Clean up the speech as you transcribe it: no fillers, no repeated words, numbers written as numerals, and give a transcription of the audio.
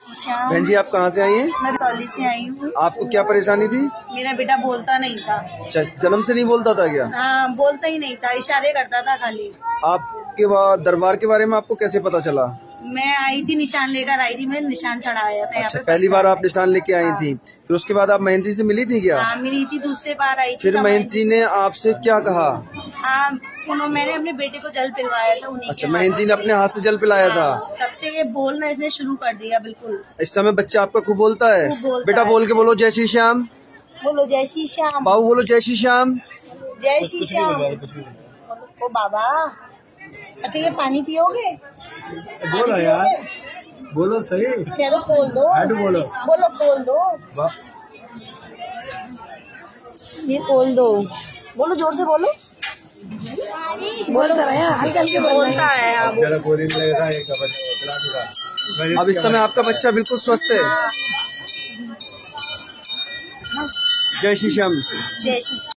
बहन जी, आप कहाँ से आई हैं? मैं रसौली से आई हूँ। आपको क्या परेशानी थी? मेरा बेटा बोलता नहीं था। जन्म से नहीं बोलता था क्या? हाँ, बोलता ही नहीं था, इशारे करता था खाली। आपके दरबार के बारे में आपको कैसे पता चला? मैं आई थी, निशान लेकर आई थी, मैंने निशान चढ़ाया था। अच्छा, पहली बार आप निशान लेके आई थी। फिर उसके बाद आप महंत जी से मिली थी क्या? हाँ, मिली थी, दूसरे बार आई थी। फिर महंत जी ने आपसे क्या कहा? हाँ, मैंने अपने बेटे को जल पिलवाया था उन्हीं। अच्छा, महंत जी ने अपने हाथ से जल पिलाया था। तब से ये बोलना इसने शुरू कर दिया बिल्कुल। इस समय बच्चा आपका खूब बोलता है? बेटा बोल के बोलो जय श्री श्याम। बोलो जय श्री श्याम। बाबू बोलो जय श्री श्याम। जय श्री श्याम। ओ बाबा, अच्छा ये पानी पियोगे? बोलो यार, बोलो सही। कह दो खोल दो। बोलो बोलो खोल दो। ये खोल दो। बोलो जोर से बोलो। बोलता है हल्का बोलता है। अब इस समय आपका बच्चा बिल्कुल स्वस्थ है। जय श्री श्याम। जय श्री